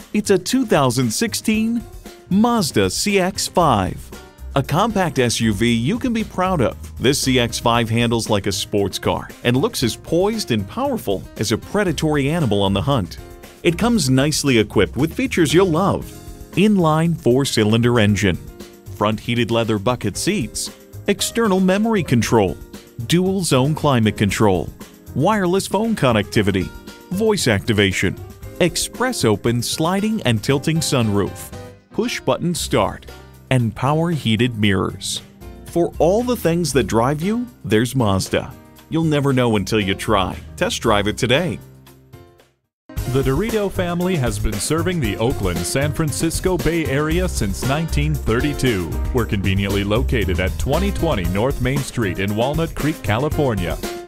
It's a 2016 Mazda CX-5. A compact SUV you can be proud of, this CX-5 handles like a sports car and looks as poised and powerful as a predatory animal on the hunt. It comes nicely equipped with features you'll love: inline 4-cylinder engine, front heated leather bucket seats, external memory control, dual zone climate control, wireless phone connectivity, voice activation, express open sliding and tilting sunroof, push button start, and power heated mirrors. For all the things that drive you, there's Mazda. You'll never know until you try. Test drive it today. The Dirito family has been serving the Oakland, San Francisco Bay Area since 1932. We're conveniently located at 2020 North Main Street in Walnut Creek, California.